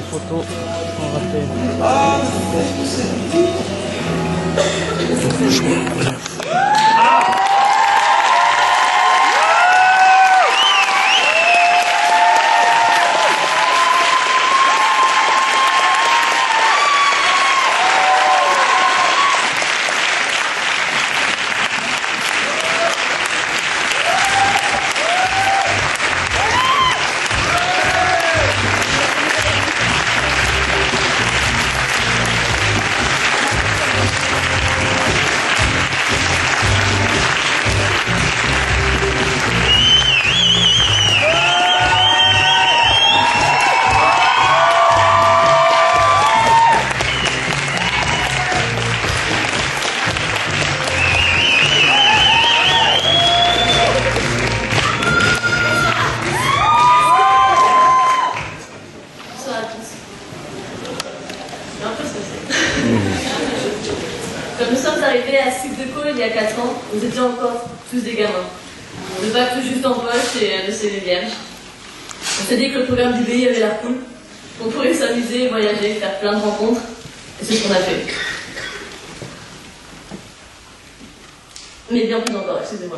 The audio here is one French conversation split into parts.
photos en rappel. Comme nous sommes arrivés à Subdeco il y a 4 ans, nous étions encore tous des gamins. Le bac tout juste en poche et le CV vierge. On s'est dit que le programme du BI avait l'air cool, qu'on pourrait s'amuser, voyager, faire plein de rencontres, et c'est ce qu'on a fait. Mais bien plus encore, excusez-moi.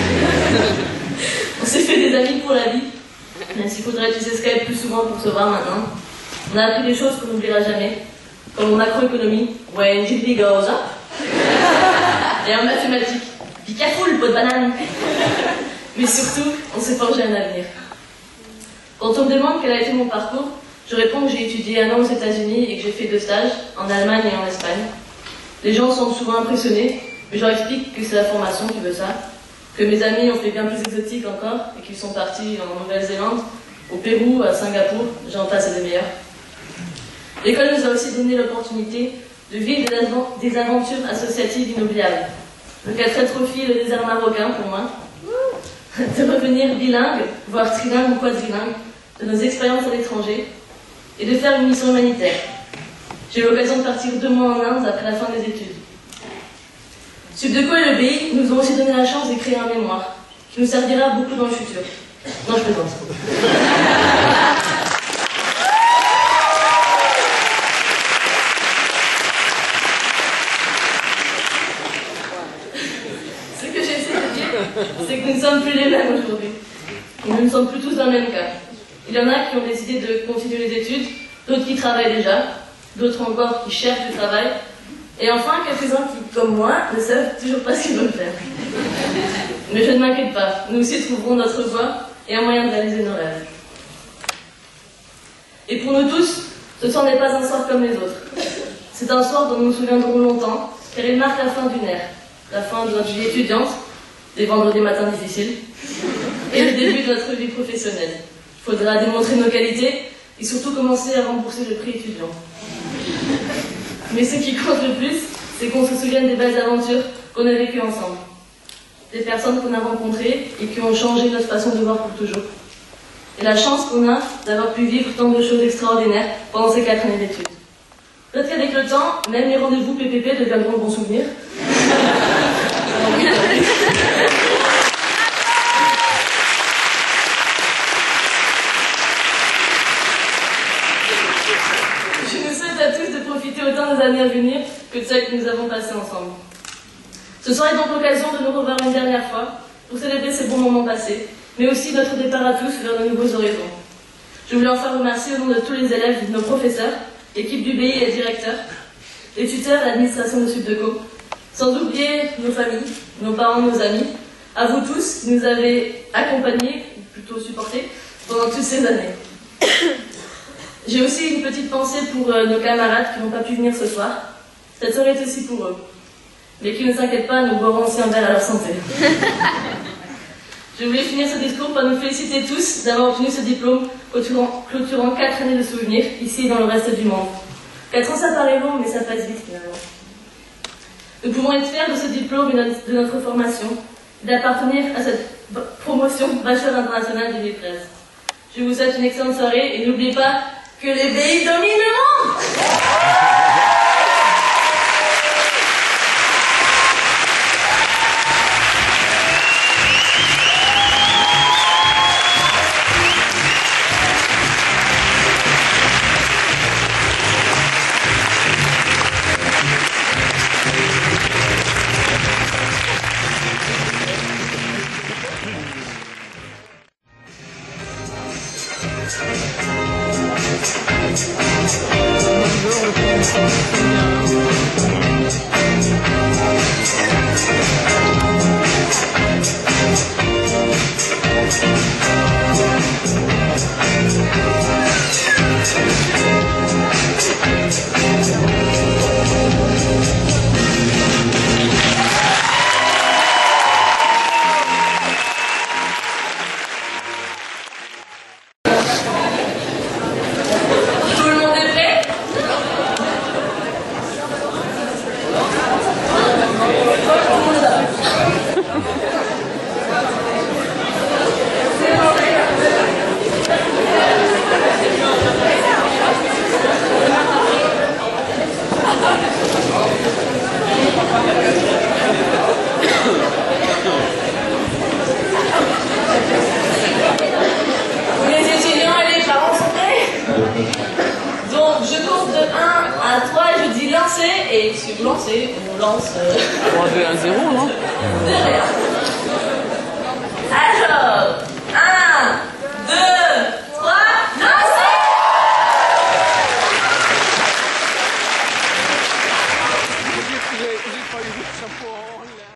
On s'est fait des amis pour la vie, même s'il faudrait utiliser Skype plus souvent pour se voir maintenant. On a appris des choses qu'on n'oubliera jamais, comme en macroéconomie, when GDP goes up, et en mathématiques, be careful, pot de banane. Mais surtout, on s'est forgé un avenir. Quand on me demande quel a été mon parcours, je réponds que j'ai étudié 1 an aux États-Unis et que j'ai fait 2 stages, en Allemagne et en Espagne. Les gens sont souvent impressionnés, mais je leur explique que c'est la formation qui veut ça, que mes amis ont fait bien plus exotique encore et qu'ils sont partis en Nouvelle-Zélande, au Pérou, à Singapour, j'en passe et des meilleurs. L'école nous a aussi donné l'opportunité de vivre des aventures associatives inoubliables. Le 4 trophy et le désert marocain pour moi, de revenir bilingue, voire trilingue ou quadrilingue, de nos expériences à l'étranger, et de faire une mission humanitaire. J'ai eu l'occasion de partir 2 mois en Inde après la fin des études. Subdeco et le BI nous ont aussi donné la chance de créer un mémoire, qui nous servira beaucoup dans le futur. Non, je plaisante. Ce que j'essaie de dire, c'est que nous ne sommes plus les mêmes aujourd'hui. Et nous ne sommes plus tous dans le même cas. Il y en a qui ont décidé de continuer les études, d'autres qui travaillent déjà, d'autres encore qui cherchent du travail, et enfin quelques-uns qui, comme moi, ne savent toujours pas ce qu'ils veulent faire. Mais je ne m'inquiète pas, nous aussi trouverons notre voie et un moyen de réaliser nos rêves. Et pour nous tous, ce soir n'est pas un soir comme les autres. C'est un soir dont nous nous souviendrons longtemps, car il marque la fin d'une ère, la fin de notre vie étudiante, des vendredis matins difficiles, et le début de notre vie professionnelle. Il faudra démontrer nos qualités et surtout commencer à rembourser le prix étudiant. Mais ce qui compte le plus, c'est qu'on se souvienne des belles aventures qu'on a vécues ensemble. Des personnes qu'on a rencontrées et qui ont changé notre façon de voir pour toujours. Et la chance qu'on a d'avoir pu vivre tant de choses extraordinaires pendant ces 4 années d'études. Peut-être qu'avec le temps, même les rendez-vous PPP deviendront bons souvenirs. Je nous souhaite à tous de profiter autant des années à venir que de celles que nous avons passées ensemble. Ce soir est donc l'occasion de nous revoir une dernière fois pour célébrer ces bons moments passés, mais aussi notre départ à tous vers de nouveaux horizons. Je voulais enfin remercier au nom de tous les élèves, nos professeurs, l'équipe du BI et les directeurs, les tuteurs et l'administration de Subdeco, sans oublier nos familles, nos parents, nos amis, à vous tous qui nous avez accompagnés, ou plutôt supportés, pendant toutes ces années. J'ai aussi une petite pensée pour nos camarades qui n'ont pas pu venir ce soir. Cette soirée est aussi pour eux. Mais qui ne s'inquiètent pas, nous boirons aussi un verre à leur santé. Je voulais finir ce discours par nous féliciter tous d'avoir obtenu ce diplôme clôturant 4 années de souvenirs, ici et dans le reste du monde. 4 ans, ça paraît long, mais ça passe vite finalement. Nous pouvons être fiers de ce diplôme et de notre formation, et d'appartenir à cette promotion Bachelor international 2013. Je vous souhaite une excellente soirée et n'oubliez pas que les BI dominent le monde. Et si vous lancez, on lance... 3, 2, 1, 0, non? Derrière.